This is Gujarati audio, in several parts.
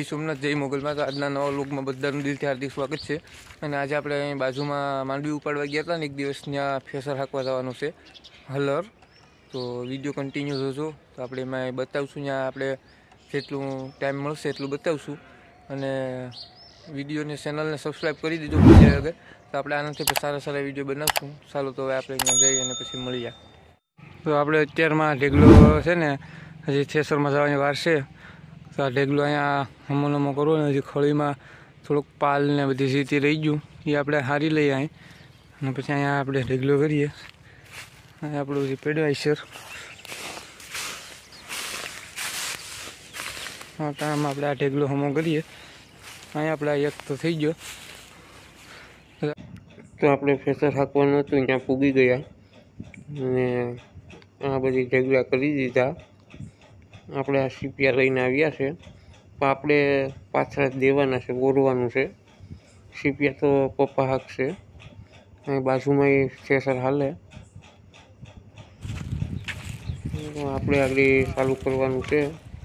જય સોમનાથ, જય મોગલમાં। તો આજના નવા લોકમાં બધાનું દિલથી હાર્દિક સ્વાગત છે। અને આજે આપણે અહીં બાજુમાં માંડવી ઉપાડવા ગયા હતા ને એક દિવસ, ત્યાં ફેસર હાંકવા જવાનું છે હલર। તો વિડીયો કન્ટિન્યુ જોજો। તો આપણે એમાં બતાવશું, ત્યાં આપણે જેટલું ટાઈમ મળશે એટલું બતાવશું। અને વિડીયોને ચેનલને સબસ્ક્રાઈબ કરી દીધો બીજા વગર, તો આપણે આનાથી સારા સારા વિડીયો બનાવશું। ચાલો તો હવે આપણે અહીંયા જઈએ અને પછી મળીએ। તો આપણે અત્યારમાં ઢેગલો છે ને, હજી થેસરમાં જવાની વાર છે। તો આ ઢેગલો અહીંયા હમો નમો કરવો ને, હજી ખળીમાં થોડુંક પાલ ને બધી સીટી રહી ગયું, એ આપણે હારી લઈએ અહીં। અને પછી અહીંયા આપણે ઢેગલો કરીએ। અહીંયા આપણું જે પેડવાઈસર હા ટાઈમ આપણે આ ઢેગલો હમો કરીએ। અહીંયા આપણે એક તો થઈ ગયો। તો આપણે ફેસર હાંકવાનું હતું, ત્યાં પૂગી ગયા અને આ બધી ઢેગલા કરી દીધા। આપણે આ સીપિયા લઈને આવ્યા છે, તો આપણે પાછળ દેવાના છે, બોરવાનું છે। સીપિયા તો પપ્પા હાંકશે, અહીં બાજુમાં એ ફેસર હાલે। આપણે આગળ ચાલુ કરવાનું છે।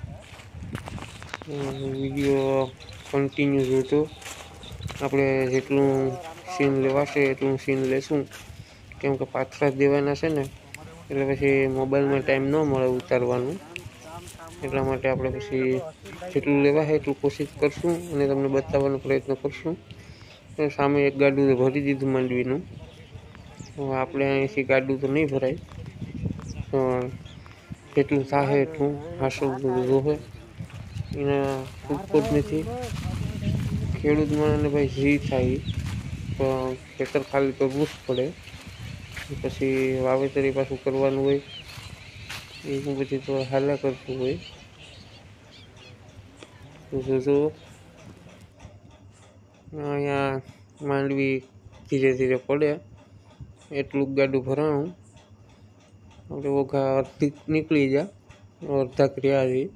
વિડીયો કન્ટિન્યુ જોજો। આપણે જેટલું સીન લેવાશે એટલું સીન લેશું, કેમ કે પાછળ દેવાના છે ને, એટલે પછી મોબાઈલમાં ટાઈમ ન મળે ઉતારવાનું। એટલા માટે આપણે પછી જેટલું લેવાશે એટલું કોશિશ કરશું અને તમને બતાવવાનો પ્રયત્ન કરશું। તો સામે એક ગાડું ભરી દીધું માંડવીનું। આપણે અહીંથી ગાડું તો નહીં ભરાય, પણ જેટલું થાય એટલું હાંસવું જોવે। એના ઉપર જ નથી, ખેડૂત માણસને ભાઈ જી થાય પણ ખેતર ખાલી કરવું જ પડે, પછી વાવેતર પાછું કરવાનું હોય, એવું બધી તો હાલ્યા કરતું હોય। જોજો અહીંયા માંડવી ધીરે ધીરે પડે એટલું ગાડું ભરાણું। આપણે ઓઘા અડધી નીકળી જાય, અડધા કર્યા આવી।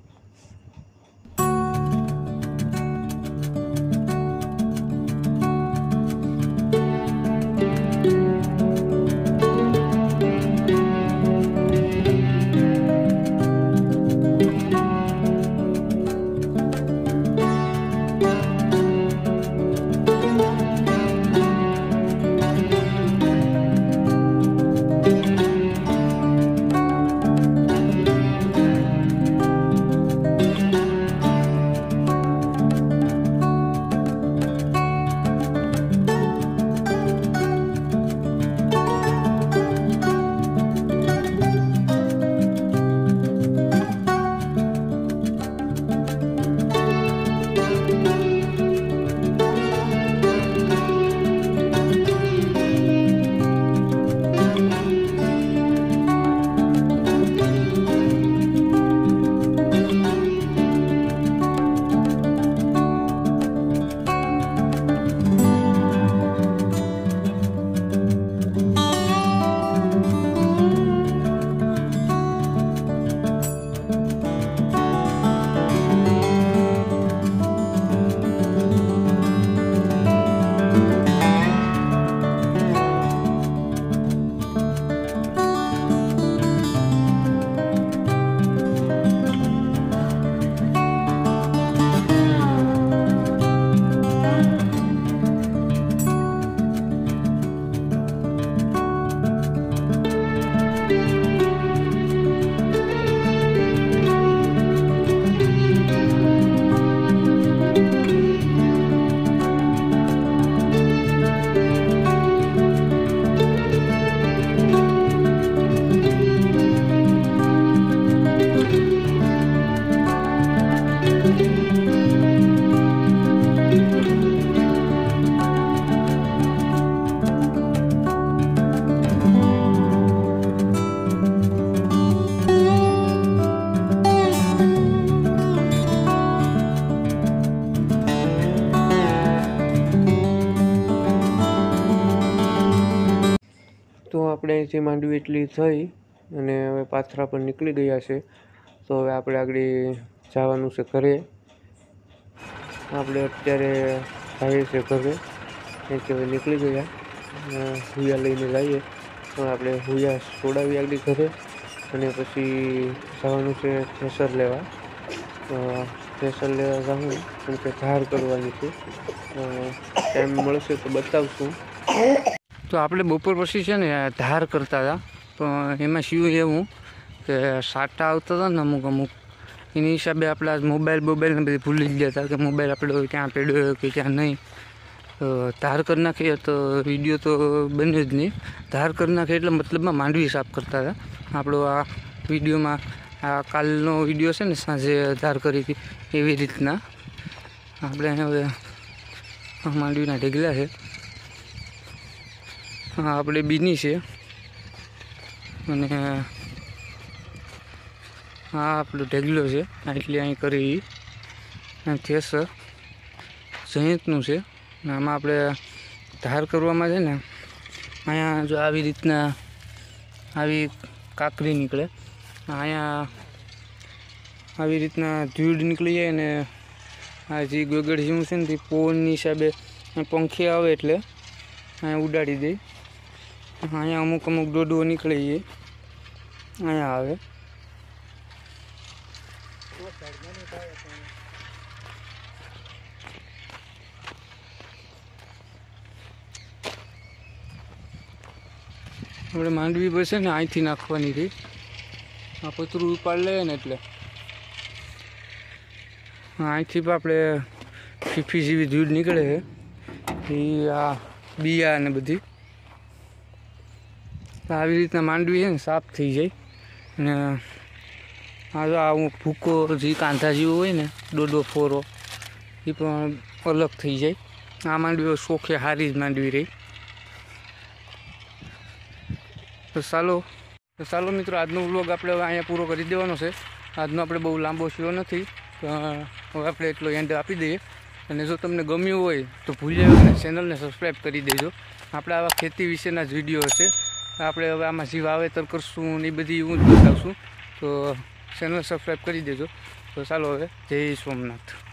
તો આપણે અહીંથી માંડવી એટલી થઈ અને હવે પાથરા પર નીકળી ગયા છે। તો હવે આપણે આગળ જવાનું છે ઘરે। આપણે અત્યારે જઈએ છીએ ઘરે, અહીંથી હવે નીકળી ગયા, હુયા લઈને જઈએ। તો આપણે હુયા છોડાવી આગળ ઘરે અને પછી જવાનું છે થેસર લેવા। થ્રેસર લેવા જાઉં કેમ કે ધાર કરવાની છે. ટાઈમ મળશે તો બતાવશું. તો આપણે બપોર પછી છે ને ધાર કરતા હતા, પણ એમાં શું એવું કે સાટા આવતા હતા ને અમુક એની હિસાબે આપણે આ મોબાઈલને બધી ભૂલી જ ગયા હતા કે મોબાઈલ આપણો ક્યાં પડ્યો કે ક્યાં નહીં. ધાર કરી નાખીએ તો વિડીયો તો બને જ નહીં. ધાર કરી નાખીએ એટલે મતલબમાં માંડવી સાફ કરતા હતા. આપણો આ વિડીયોમાં આ કાલનો વિડીયો છે ને સાંજે ધાર કરી હતી એવી રીતના આપણે હવે માંડવીના ઢેગલા છે. હા, આપણે બીની છે અને હા આપણો ઢેગલો છે. એટલી અહીં કરી થેસર સંયુક્તનું છે. આમાં આપણે ધાર કરવામાં છે ને અહીંયા જો આવી રીતના આવી કાકરી નીકળે, અહીંયા આવી રીતના ધૂળ નીકળી જાય ને આ જે ગગડ જેવું છે ને તે પવનની હિસાબે પંખી આવે એટલે અહીંયા ઉડાડી દે. અહીંયા અમુક ડોડુઓ નીકળી જાય અહીંયા આવે. આપણે માંડવી પર છે ને અહીંથી નાખવાની હતી. આ પતરું ઉપાડ લઈએ ને એટલે અહીંથી પણ આપણે ફીફી જેવી ધૂળ નીકળે છે એ આ બિયા ને બધી આવી રીતના માંડવી છે ને સાફ થઈ જાય. અને આ ભૂકો જે કાંધા જેવો હોય ને ડોડો ફોરો એ પણ અલગ થઈ જાય. આ માંડવીઓ શોખે સારી જ માંડવી રહી. તો ચાલો મિત્રો, આજનો વ્લોગ આપણે હવે અહીંયા પૂરો કરી દેવાનો છે. આજનો આપણે બહુ લાંબો થયો નથી, હવે આપણે એટલો એન્ડ આપી દઈએ. અને જો તમને ગમ્યું હોય તો ભૂલ્યા વગર ચેનલને સબસ્ક્રાઈબ કરી દેજો. આપણે આવા ખેતી વિશેના જ વિડીયો હશે. આપણે હવે આમાં જે વાવેતર કરશું એ બધી હું જ બતાવશું. તો ચેનલ સબસ્ક્રાઈબ કરી દેજો. તો ચાલો હવે જય સોમનાથ.